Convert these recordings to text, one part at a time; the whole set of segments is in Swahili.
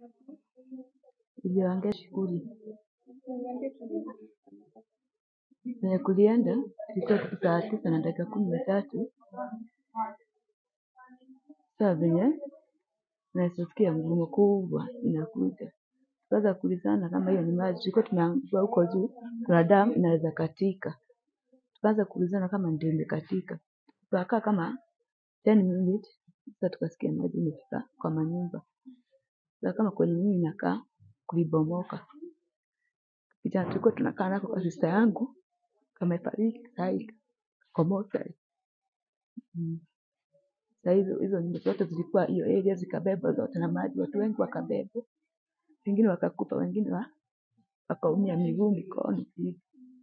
iliyoangia shughuli na kulienda ilikuwa kitu saa 9:13. Saa venye nasikia ngurumo kubwa inakuja, tukaanza kuulizana kama hiyo ni maji. Tulikuwa tumeambiwa huko juu kuna damu inaweza katika, tukaanza kuulizana kama ndio imekatika. Tukakaa kama 10 minutes, sasa tukasikia maji imefika kwa manyumba. Sasa kama kwenye mimi nakaa kulibomoka. Kijana tulikuwa tunakaa nako kwa sister yangu kamefariki sahi kwa mochari. Sasa hizo nyumba zote zilikuwa hiyo area zikabebwa zote na maji, watu wengi wakabebwa, wengine wakakufa, wengine wakaumia miguu, mikono hivi.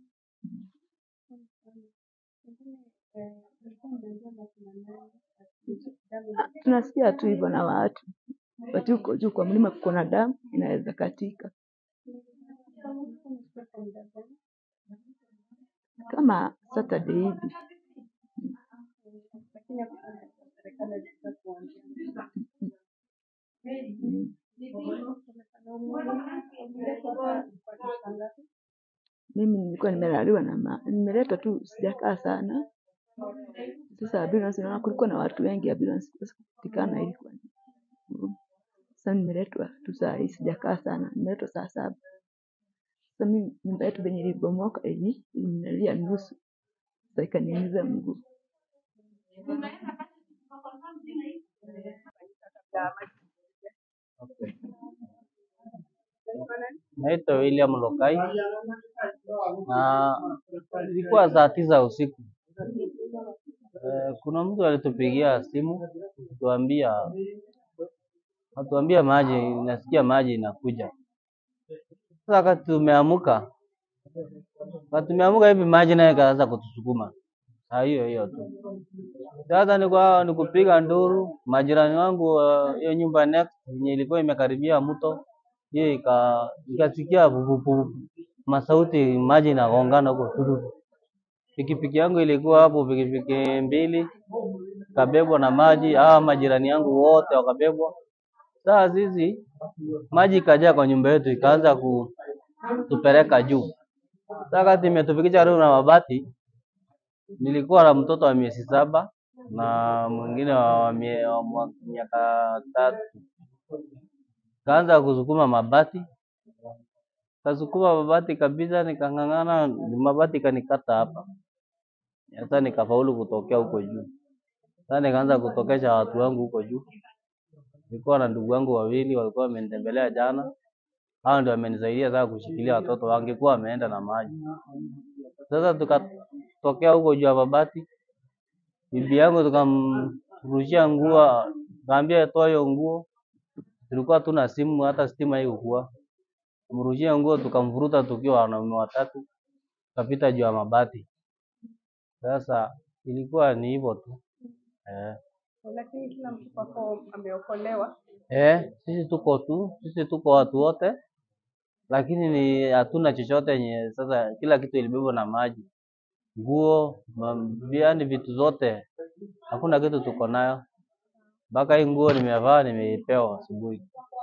Tunasikia tu hivyo na watu watu huko juu kwa mlima kuna damu inaweza katika. Kama Saturday hivi. Mimi nilikuwa nimelaliwa na nimeletwa tu, sijakaa sana. Sasa ambulance naona kulikuwa na watu wengi, ambulance kupatikana ilikuwa. Sasa nimeletwa tu saa hii, sijakaa sana, nimeletwa saa 7. Sasa mimi nyumba yetu venye ilibomoka inalia nusu. Sasa ikaniumiza mguu. Naitwa William Lokai na ilikuwa saa 9 usiku. Kuna mtu alitupigia simu atuambia maji, nasikia maji inakuja. Sasa wakati tumeamuka hivi maji naye kaanza kutusukuma. Hiyo tu. Sasa ni kupiga nduru, majirani wangu hiyo nyumba next yenye ilikuwa imekaribia mto, hiyo ikasikia masauti maji inagongana huko. Pikipiki yangu ilikuwa hapo, pikipiki 2 kabebwa na maji, majirani yangu wote wakabebwa. Sasa sisi maji ikajaa kwa nyumba yetu, ikaanza kutupeleka juu. Sasa wakati imetufikisha karibu na mabati, nilikuwa na mtoto wa miezi 7 na mwingine wa miaka 3. Kaanza kusukuma mabati. Kasukuma mabati kabisa, nikang'ang'ana, mabati kanikata hapa. Sasa nikafaulu kutokea huko juu. Sasa nikaanza kutokesha watu wangu huko juu. Nilikuwa na ndugu wangu 2 walikuwa wamenitembelea jana. Hao ndio wamenisaidia sasa kushikilia watoto, wangekuwa wameenda na maji. Sasa tukatokea huko juu ya mabati. Bibi yangu tukamrushia nguo, kaambia toa hiyo nguo. Tulikuwa tuna simu, hata stima haikuwa. Mrushia nguo tukamvuruta tukiwa wanaume 3, tukapita juu ya mabati. Sasa ilikuwa ni hivyo tu. Lakini kila mtu kwako ameokolewa. Sisi tuko watu wote, lakini hatuna chochote yenye sasa kila kitu ilibebwa na maji. Nguo, yaani vitu zote. Hakuna kitu tuko nayo. Mpaka hii nguo nimevaa nimeipewa asubuhi.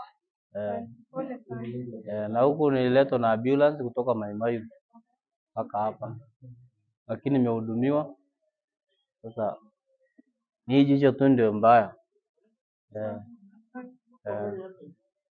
Na huku nililetwa na ambulance kutoka Mai Mahiu mpaka hapa. Lakini nimehudumiwa. Sasa ni jicho tu ndio mbaya.